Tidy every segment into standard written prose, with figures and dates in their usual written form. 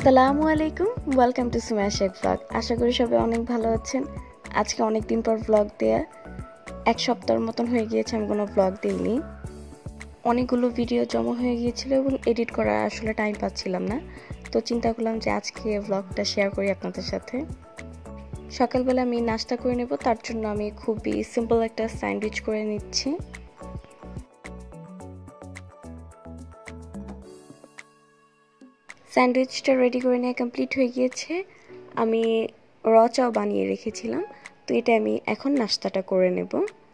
আসসালামু আলাইকুম, welcome to Sumaiya Sheikh blog. আশা করি সবাই অনেক ভালো আছেন। আজকে অনেক দিন পর ব্লগ দেয়া, এক সপ্তাহের মতন হয়ে গিয়েছে আমি কোনো ব্লগ দিইনি। অনেকগুলো ভিডিও জমা হয়ে গিয়েছিল এবং এডিট করার আসলে টাইম পাচ্ছিলাম না, তো চিন্তা করলাম যে আজকে ব্লগটা শেয়ার করি আপনাদের সাথে। সকালবেলা আমি নাস্তা করে নেব, তার জন্য আমি খুবই সিম্পল একটা স্যান্ডউইচ করে নিচ্ছি। স্যান্ডউইচটা রেডি করে নেওয়া কমপ্লিট হয়ে গিয়েছে। আমি র চাও বানিয়ে রেখেছিলাম, তো এটা আমি এখন নাস্তাটা করে নেব।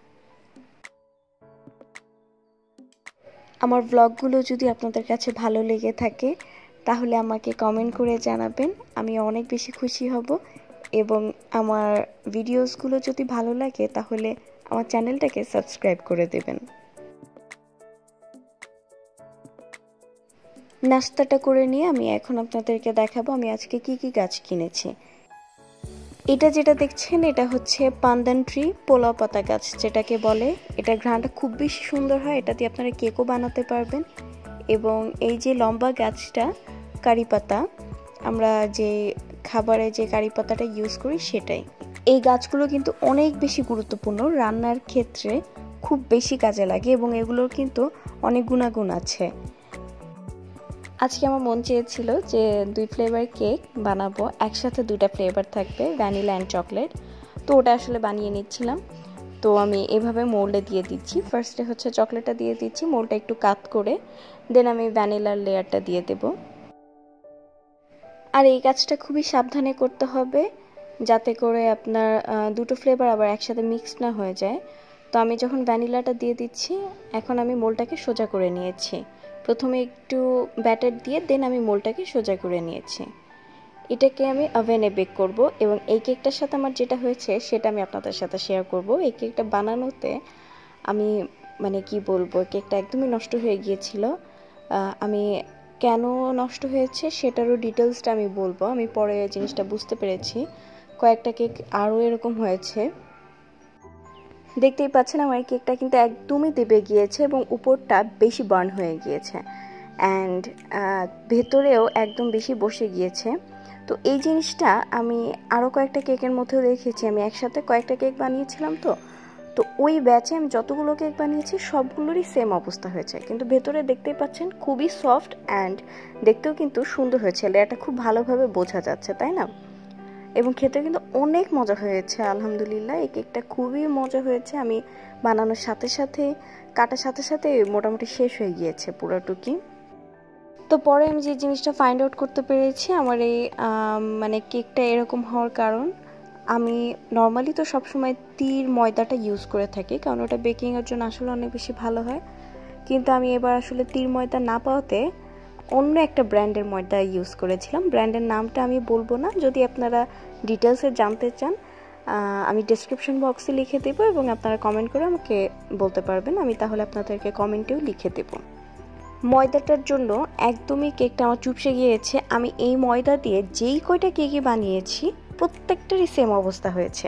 আমার ব্লগগুলো যদি আপনাদের কাছে ভালো লেগে থাকে তাহলে আমাকে কমেন্ট করে জানাবেন, আমি অনেক বেশি খুশি হব। এবং আমার ভিডিওসগুলো যদি ভালো লাগে তাহলে আমার চ্যানেলটাকে সাবস্ক্রাইব করে দেবেন। নাস্তাটা করে নিয়ে আমি এখন আপনাদেরকে দেখাবো আমি আজকে কি কি গাছ কিনেছি। এটা যেটা দেখছেন এটা হচ্ছে পান্দান ট্রি, পোলাও পাতা গাছ যেটাকে বলে। এটা ঘ্রাণটা খুব বেশি সুন্দর হয়, এটা দিয়ে আপনারা কেকও বানাতে পারবেন। এবং এই যে লম্বা গাছটা কারি পাতা, আমরা যে খাবারে যে কারি পাতাটা ইউজ করি সেটাই। এই গাছগুলো কিন্তু অনেক বেশি গুরুত্বপূর্ণ, রান্নার ক্ষেত্রে খুব বেশি কাজে লাগে এবং এগুলোর কিন্তু অনেক গুণাগুণ আছে। আজকে আমার মন চেয়েছিল যে 2 ফ্লেভার কেক বানাবো, একসাথে 2টা ফ্লেভার থাকবে, ভ্যানিলা অ্যান্ড চকলেট। তো ওটা আসলে বানিয়ে নিচ্ছিলাম। তো আমি এভাবে মোল্ডে দিয়ে দিচ্ছি। ফার্স্টে হচ্ছে চকলেটটা দিয়ে দিচ্ছি, মোল্ডটা একটু কাট করে, দেন আমি ভ্যানিলার লেয়ারটা দিয়ে দেব। আর এই কাজটা খুবই সাবধানে করতে হবে যাতে করে আপনার 2টো ফ্লেভার আবার একসাথে মিক্স না হয়ে যায়। তো আমি যখন ভ্যানিলাটা দিয়ে দিচ্ছি, এখন আমি মোল্ডটাকে সোজা করে নিয়েছি। প্রথমে একটু ব্যাটার দিয়ে দেন আমি মোল্ডটাকে সোজা করে নিয়েছি। এটাকে আমি ওভেনে বেক করব এবং এই কেকটার সাথে আমার যেটা হয়েছে সেটা আমি আপনাদের সাথে শেয়ার করব। এই কেকটা বানানোতে আমি কি বলবো, কেকটা একদমই নষ্ট হয়ে গিয়েছিল। আমি কেন নষ্ট হয়েছে সেটারও ডিটেলসটা আমি বলবো, আমি পরে জিনিসটা বুঝতে পেরেছি। কয়েকটা কেক আরও এরকম হয়েছে, দেখতেই পাচ্ছেন আমার কেকটা কিন্তু একদমই দেবে গিয়েছে এবং উপরটা বেশি বার্ন হয়ে গিয়েছে অ্যান্ড ভেতরেও একদম বেশি বসে গিয়েছে। তো এই জিনিসটা আমি আরও কয়েকটা কেকের মধ্যেও দেখেছি। আমি একসাথে কয়েকটা কেক বানিয়েছিলাম, তো ওই ব্যাচে আমি যতগুলো কেক বানিয়েছি সবগুলোরই সেম অবস্থা হয়েছে, কিন্তু ভেতরে দেখতেই পাচ্ছেন খুবই সফট অ্যান্ড দেখতেও কিন্তু সুন্দর হয়েছে, লেয়ারটা খুব ভালোভাবে বোঝা যাচ্ছে, তাই না? এবং খেতে কিন্তু অনেক মজা হয়েছে আলহামদুলিল্লাহ। এই কেকটা খুবই মজা হয়েছে। আমি বানানোর সাথে সাথে কাটার সাথে সাথে মোটামুটি শেষ হয়ে গিয়েছে পুরোটুকি। তো পরে আমি যে জিনিসটা ফাইন্ড আউট করতে পেরেছি, আমার এই কেকটা এরকম হওয়ার কারণ, আমি নর্মালি তো সবসময় তীর ময়দাটা ইউজ করে থাকি কারণ ওটা বেকিংয়ের জন্য আসলে অনেক বেশি ভালো হয়। কিন্তু আমি এবার আসলে তীর ময়দা না পাওয়াতে অন্য একটা ব্র্যান্ডের ময়দা ইউজ করেছিলাম। ব্র্যান্ডের নামটা আমি বলবো না, যদি আপনারা ডিটেলসে জানতে চান আমি ডেসক্রিপশন বক্সে লিখে দেবো এবং আপনারা কমেন্ট করে আমাকে বলতে পারবেন, আমি তাহলে আপনাদেরকে কমেন্টেও লিখে দেবো। ময়দাটার জন্য একদমই কেকটা আমার চুপসে গিয়েছে। আমি এই ময়দা দিয়ে যেই কয়টা কেকই বানিয়েছি প্রত্যেকটারই সেম অবস্থা হয়েছে।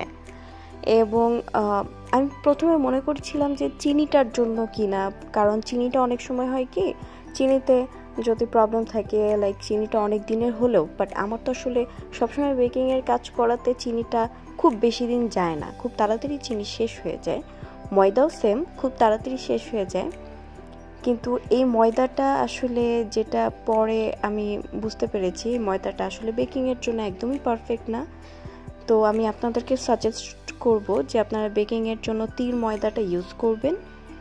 এবং আমি প্রথমে মনে করছিলাম যে চিনিটার জন্য কিনা, কারণ চিনিটা অনেক সময় হয় কি চিনিতে যদি প্রবলেম থাকে, লাইক চিনিটা অনেক দিনের হলেও, বাট আমার তো আসলে সবসময় বেকিংয়ের কাজ করাতে চিনিটা খুব বেশি দিন যায় না, খুব তাড়াতাড়ি চিনি শেষ হয়ে যায়। ময়দাও সেম, খুব তাড়াতাড়ি শেষ হয়ে যায়। কিন্তু এই ময়দাটা আসলে যেটা পরে আমি বুঝতে পেরেছি, ময়দাটা আসলে বেকিংয়ের জন্য একদমই পারফেক্ট না। তো আমি আপনাদেরকে সাজেস্ট করব যে আপনারা বেকিংয়ের জন্য তীর ময়দাটা ইউজ করবেন।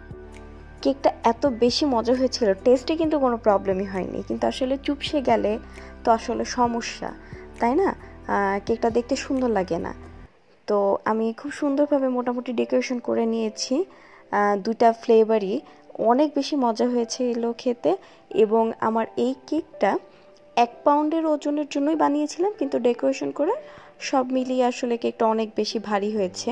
কেকটা এত বেশি মজা হয়েছিল, টেস্টে কিন্তু কোনো প্রবলেমই হয়নি, কিন্তু আসলে চুপসে গেলে তো আসলে সমস্যা, তাই না? কেকটা দেখতে সুন্দর লাগে না। তো আমি খুব সুন্দরভাবে মোটামুটি ডেকোরেশন করে নিয়েছি। 2টা ফ্লেভারই অনেক বেশি মজা হয়েছিল খেতে। এবং আমার এই কেকটা 1 পাউন্ডের ওজনের জন্যই বানিয়েছিলাম, কিন্তু ডেকোরেশন করে সব মিলিয়ে আসলে কেকটা অনেক বেশি ভারী হয়েছে,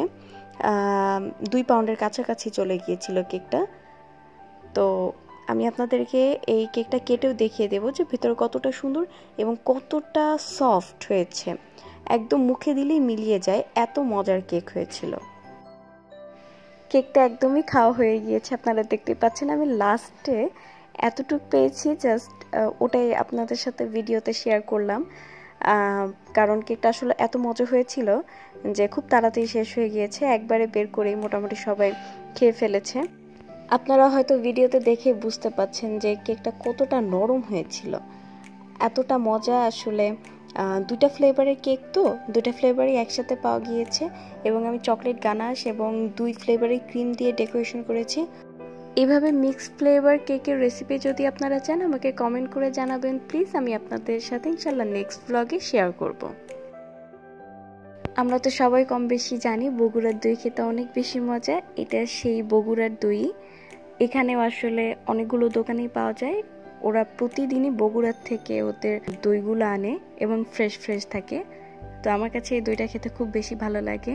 2 পাউন্ডের কাছাকাছি চলে গিয়েছিল কেকটা। তো আমি আপনাদেরকে এই কেকটা কেটেও দেখিয়ে দেবো যে ভেতরে কতটা সুন্দর এবং কতটা সফট হয়েছে, একদম মুখে দিলেই মিলিয়ে যায়, এত মজার কেক হয়েছিল। কেকটা একদমই খাওয়া হয়ে গিয়েছে, আপনারা দেখতে পাচ্ছেন। আমি লাস্টে এতটুকু পেয়েছি, জাস্ট ওটাই আপনাদের সাথে ভিডিওতে শেয়ার করলাম। কারণ কেকটা আসলে এত মজা হয়েছিল যে খুব তাড়াতাড়ি শেষ হয়ে গিয়েছে, একবারে বের করেই মোটামুটি সবাই খেয়ে ফেলেছে। আপনারা হয়তো ভিডিওতে দেখে বুঝতে পাচ্ছেন যে কেকটা কতটা নরম হয়েছিল, এতটা মজা। আসলে দুটা ফ্লেভারের কেক, তো দুটা ফ্লেভারই একসাথে পাওয়া গিয়েছে এবং আমি চকলেট গানাশ এবং 2 ফ্লেভারের ক্রিম দিয়ে ডেকোরেশন করেছি। এভাবে মিক্স ফ্লেভার কেকের রেসিপি যদি আপনারা চান আমাকে কমেন্ট করে জানাবেন প্লিজ, আমি আপনাদের সাথে ইনশাল্লাহ নেক্সট ব্লগে শেয়ার করব। আমরা তো সবাই কম বেশি জানি বগুড়ার দই খেতে অনেক বেশি মজা, এটা সেই বগুড়ার দই। এখানেও আসলে অনেকগুলো দোকানেই পাওয়া যায়, ওরা প্রতিদিনই বগুড়ার থেকে ওদের দইগুলো আনে এবং ফ্রেশ ফ্রেশ থাকে। তো আমার কাছে এই দইটা খেতে খুব বেশি ভালো লাগে।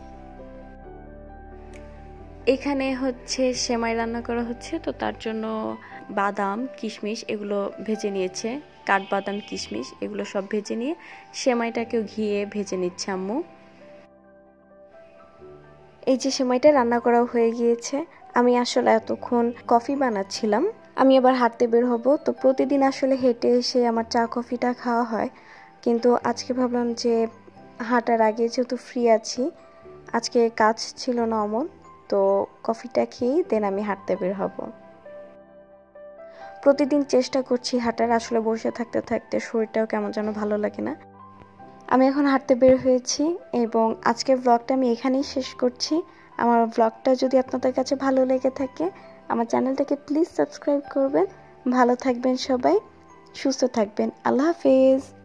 এখানে হচ্ছে সেমাই রান্না করা হচ্ছে, তো তার জন্য বাদাম কিশমিশ এগুলো ভেজে নিয়েছে, কাঠবাদাম কিশমিশ এগুলো সব ভেজে নিয়ে সেমাইটাকেও ঘিয়ে ভেজে নিচ্ছে আম্মু। এই যে সেমাইটা রান্না করা হয়ে গিয়েছে। আমি আসলে এতক্ষণ কফি বানাচ্ছিলাম, আমি আবার হাঁটতে বের হব, তো প্রতিদিন আসলে হেঁটে এসে আমার চা কফিটা খাওয়া হয়, কিন্তু আজকে ভাবলাম যে হাঁটার আগে যেহেতু ফ্রি আছি, আজকে কাজ ছিল না অমন, তো কফিটা খেয়েই দেন আমি হাঁটতে বের হব। প্রতিদিন চেষ্টা করছি হাঁটার, আসলে বসে থাকতে থাকতে শরীরটাও কেমন যেন ভালো লাগে না। আমি এখন হাঁটতে বের হয়েছি এবং আজকের ব্লগটা আমি এখানেই শেষ করছি। আমার ব্লগটা যদি আপনাদের কাছে ভালো লেগে থাকে আমার চ্যানেলটাকে প্লিজ সাবস্ক্রাইব করবেন। ভালো থাকবেন সবাই, সুস্থ থাকবেন। আল্লাহ হাফেজ।